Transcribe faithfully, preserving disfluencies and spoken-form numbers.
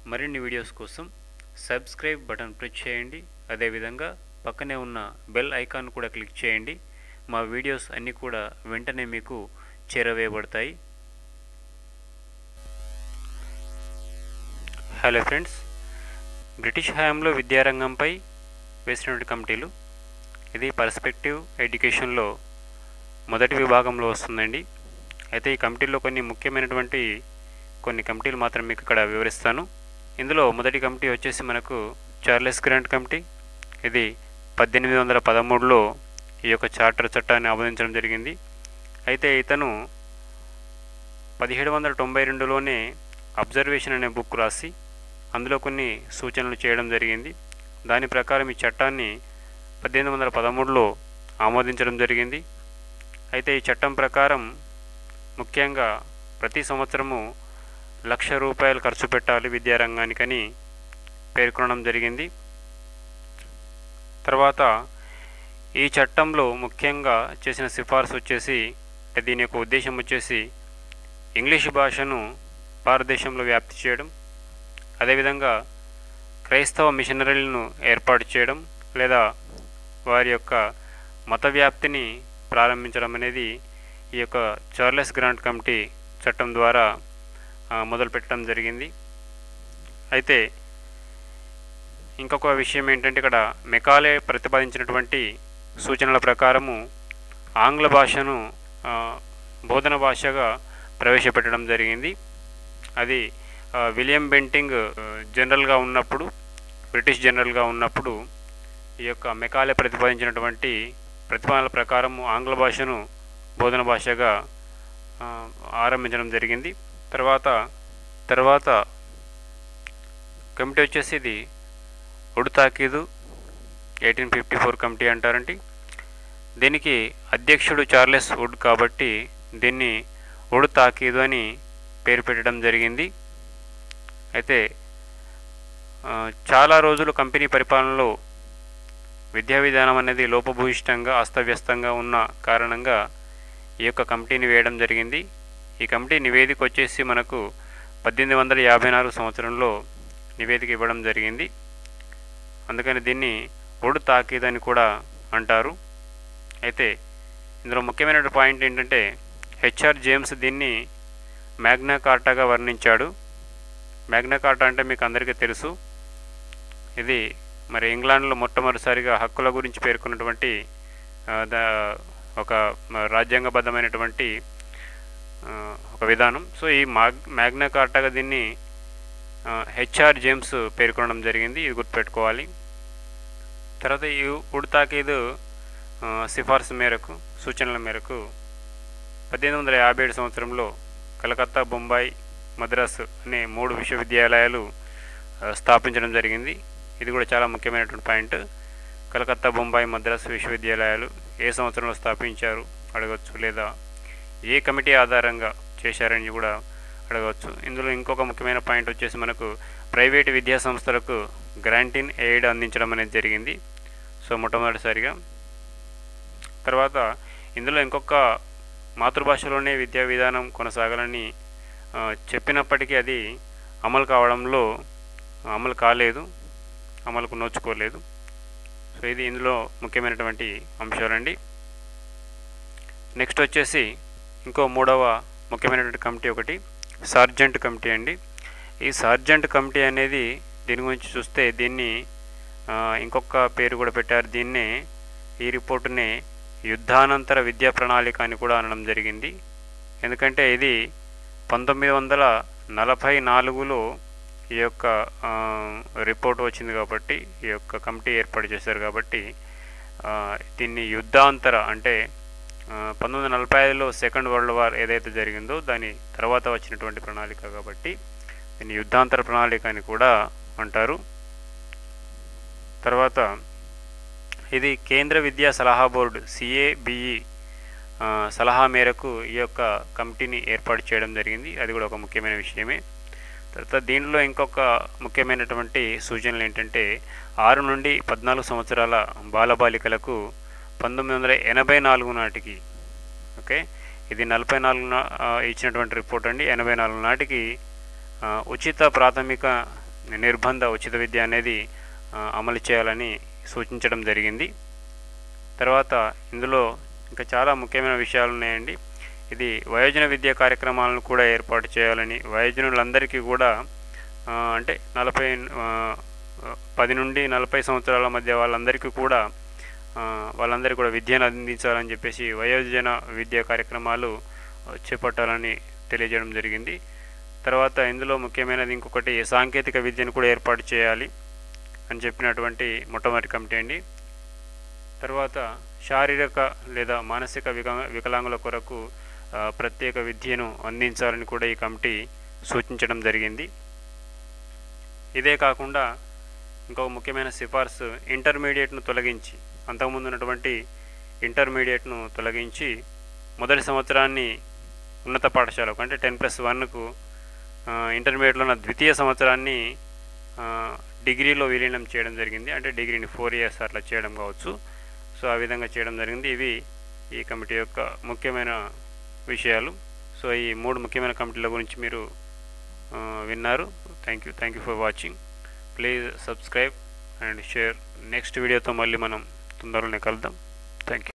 మరిన్ని వీడియోస్ కోసం subscribe button press చేయండి. అదేవిధంగా పక్కనే ఉన్న బెల్ ఐకాన్ కూడా క్లిక్ చేయండి. మా వీడియోస్ అన్నీ కూడా వెంటనే మీకు చేరవేయబడతాయి. హలో ఫ్రెండ్స్, బ్రిటిష్ హయాంలో విద్యారంగంపై వేసినటువంటి కమిటీలు. ఇది పర్స్పెక్టివ్ ఎడ్యుకేషన్లో మొదటి విభాగంలో వస్తుందండి. అయితే ఈ కమిటీల్లో కొన్ని ముఖ్యమైనటువంటి కొన్ని కమిటీలు మాత్రం మీకు ఇక్కడ వివరిస్తాను. ఇందులో మొదటి కమిటీ వచ్చేసి మనకు చార్లెస్ గ్రాంట్ కమిటీ. ఇది పద్దెనిమిది వందల పదమూడులో ఈ యొక్క చార్టర్ చట్టాన్ని ఆమోదించడం జరిగింది. అయితే ఇతను పదిహేడు వందల తొంభై రెండులోనే అబ్జర్వేషన్ అనే బుక్ రాసి అందులో కొన్ని సూచనలు చేయడం జరిగింది. దాని ప్రకారం ఈ చట్టాన్ని పద్దెనిమిది వందల పదమూడులో ఆమోదించడం జరిగింది. అయితే ఈ చట్టం ప్రకారం ముఖ్యంగా ప్రతి సంవత్సరము లక్ష రూపాయలు ఖర్చు పెట్టాలి విద్యారంగానికని పేర్కొనడం జరిగింది. తర్వాత ఈ చట్టంలో ముఖ్యంగా చేసిన సిఫార్సు వచ్చేసి, దీని యొక్క ఉద్దేశం వచ్చేసి ఇంగ్లీష్ భాషను భారతదేశంలో వ్యాప్తి చేయడం, అదేవిధంగా క్రైస్తవ మిషనరీలను ఏర్పాటు చేయడం లేదా వారి యొక్క మత వ్యాప్తిని ప్రారంభించడం అనేది ఈ యొక్క చార్లెస్ గ్రాంట్ కమిటీ చట్టం ద్వారా మొదలుపెట్టడం జరిగింది. అయితే ఇంకొక విషయం ఏంటంటే, ఇక్కడ మెకాలే ప్రతిపాదించినటువంటి సూచనల ప్రకారము ఆంగ్ల భాషను బోధన భాషగా ప్రవేశపెట్టడం జరిగింది. అది విలియం బెంటింగ్ జనరల్గా ఉన్నప్పుడు, బ్రిటిష్ జనరల్గా ఉన్నప్పుడు ఈ యొక్క మెకాలే ప్రతిపాదించినటువంటి ప్రతిపాదనల ప్రకారం ఆంగ్ల భాషను బోధన భాషగా ఆరంభించడం జరిగింది. తర్వాత తర్వాత కమిటీ వచ్చేసి ఇది ఉడ్ తాకీదు ఎయిటీన్ ఫిఫ్టీ ఫోర్ కమిటీ అంటారండి. దీనికి అధ్యక్షుడు చార్లెస్ వుడ్ కాబట్టి దీన్ని ఉడ్ తాకీదు అని పేరు పెట్టడం జరిగింది. అయితే చాలా రోజులు కంపెనీ పరిపాలనలో విద్యా విధానం అనేది లోపభూయిష్టంగా అస్తవ్యస్తంగా ఉన్న కారణంగా ఈ యొక్క కమిటీని వేయడం జరిగింది. ఈ కమిటీ నివేదిక వచ్చేసి మనకు పద్దెనిమిది వందల యాభై నాలుగు సంవత్సరంలో నివేదిక ఇవ్వడం జరిగింది. అందుకని దీన్ని ఉడ్ తాకీద్ అని కూడా అంటారు. అయితే ఇందులో ముఖ్యమైన పాయింట్ ఏంటంటే, హెచ్ఆర్ జేమ్స్ దీన్ని మ్యాగ్నా కార్టాగా వర్ణించాడు. మ్యాగ్నా కార్టా అంటే మీకు అందరికీ తెలుసు. ఇది మరి ఇంగ్లాండ్లో మొట్టమొదటిసారిగా హక్కుల గురించి పేర్కొన్నటువంటి ఒక రాజ్యాంగబద్ధమైనటువంటి ఒక విధానం. సో ఈ మాగ్ మ్యాగ్నా కార్టాగా దీన్ని హెచ్ఆర్ జేమ్స్ పేర్కొనడం జరిగింది. ఇది గుర్తుపెట్టుకోవాలి. తర్వాత ఈ ఉడ్ తాకీదు సిఫార్సు మేరకు సూచనల మేరకు పద్దెనిమిది వందల యాభై ఏడు సంవత్సరంలో కలకత్తా, బొంబాయి, మద్రాసు అనే మూడు విశ్వవిద్యాలయాలు స్థాపించడం జరిగింది. ఇది కూడా చాలా ముఖ్యమైనటువంటి పాయింట్. కలకత్తా, బొంబాయి, మద్రాసు విశ్వవిద్యాలయాలు ఏ సంవత్సరంలో స్థాపించారు అడగవచ్చు, లేదా ఏ కమిటీ ఆధారంగా చేశారని కూడా అడగవచ్చు. ఇందులో ఇంకొక ముఖ్యమైన పాయింట్ వచ్చేసి మనకు ప్రైవేటు విద్యా సంస్థలకు గ్రాంట్ ఇన్ ఎయిడ్ అందించడం అనేది జరిగింది. సో మొట్టమొదటిసారిగా. తర్వాత ఇందులో ఇంకొక మాతృభాషలోనే విద్యా విధానం కొనసాగాలని చెప్పినప్పటికీ అది అమలు కావడంలో అమలు కాలేదు, అమలుకు నోచుకోలేదు. సో ఇది ఇందులో ముఖ్యమైనటువంటి అంశాలండి. నెక్స్ట్ వచ్చేసి ఇంకో మూడవ ముఖ్యమైనటువంటి కమిటీ ఒకటి సార్జెంట్ కమిటీ అండి. ఈ సార్జెంట్ కమిటీ అనేది దీని గురించి చూస్తే దీన్ని ఇంకొక పేరు కూడా పెట్టారు. దీన్నే ఈ రిపోర్టుని యుద్ధానంతర విద్యా ప్రణాళిక అని కూడా అనడం జరిగింది. ఎందుకంటే ఇది పంతొమ్మిది వందల నలభై నాలుగులో ఈ యొక్క రిపోర్ట్ వచ్చింది కాబట్టి, ఈ యొక్క కమిటీ ఏర్పాటు చేశారు కాబట్టి దీన్ని యుద్ధాంతర అంటే పంతొమ్మిది వందల నలభై ఐదులో సెకండ్ వరల్డ్ వార్ ఏదైతే జరిగిందో దాని తర్వాత వచ్చినటువంటి ప్రణాళిక కాబట్టి దీన్ని యుద్ధాంతర ప్రణాళిక అని కూడా అంటారు. తర్వాత ఇది కేంద్ర విద్యా సలహా బోర్డు సిఏబిఈ సలహా మేరకు ఈ యొక్క కమిటీని ఏర్పాటు చేయడం జరిగింది. అది కూడా ఒక ముఖ్యమైన విషయమే. తర్వాత దీనిలో ఇంకొక ముఖ్యమైనటువంటి సూచనలు ఏంటంటే, ఆరు నుండి పద్నాలుగు సంవత్సరాల బాలబాలికలకు పంతొమ్మిది వందల ఎనభై నాలుగు నాటికి, ఓకే ఇది నలభై నాలుగు ఇచ్చినటువంటి రిపోర్ట్ అండి, ఎనభై నాలుగు నాటికి ఉచిత ప్రాథమిక నిర్బంధ ఉచిత విద్య అనేది ఆ, అమలు చేయాలని సూచించడం జరిగింది. తర్వాత ఇందులో ఇంకా చాలా ముఖ్యమైన విషయాలు ఉన్నాయండి. ఇది వయోజన విద్యా కార్యక్రమాలను కూడా ఏర్పాటు చేయాలని, వయోజనులందరికీ కూడా ఆ, అంటే నలభై ఆ, పది నుండి నలభై సంవత్సరాల మధ్య వాళ్ళందరికీ కూడా ఆ, వాళ్ళందరికీ కూడా విద్యను అందించాలని చెప్పేసి వయోజన విద్యా కార్యక్రమాలు ఆ, చేపట్టాలని తెలియజేయడం జరిగింది. తర్వాత ఇందులో ముఖ్యమైనది ఇంకొకటి సాంకేతిక విద్యను కూడా ఏర్పాటు చేయాలి అని చెప్పినటువంటి మొట్టమొదటి కమిటీ అండి. తర్వాత శారీరక లేదా మానసిక విక వికలాంగుల కొరకు ఆ, ప్రత్యేక విద్యను అందించాలని కూడా ఈ కమిటీ సూచించడం జరిగింది. ఇదే కాకుండా ఇంకొక ముఖ్యమైన సిఫార్సు ఇంటర్మీడియట్ను తొలగించి, అంతకుముందు ఉన్నటువంటి ఇంటర్మీడియట్ను తొలగించి మొదటి సంవత్సరాన్ని ఉన్నత పాఠశాలకు అంటే టెన్ ప్లస్ వన్కు ఇంటర్మీడియట్లో ఉన్న ద్వితీయ సంవత్సరాన్ని ఆ, డిగ్రీలో విలీనం చేయడం జరిగింది. అంటే డిగ్రీని ఫోర్ ఇయర్స్ అట్లా చేయడం కావచ్చు. సో ఆ విధంగా చేయడం జరిగింది. ఇవి ఈ కమిటీ యొక్క ముఖ్యమైన విషయాలు. సో ఈ మూడు ముఖ్యమైన కమిటీల గురించి మీరు ఆ, విన్నారు. Thank you thank you for watching. Please subscribe and share. Next వీడియోతో మళ్ళీ మనం తొందరలోనే కలుద్దాం. Thank you.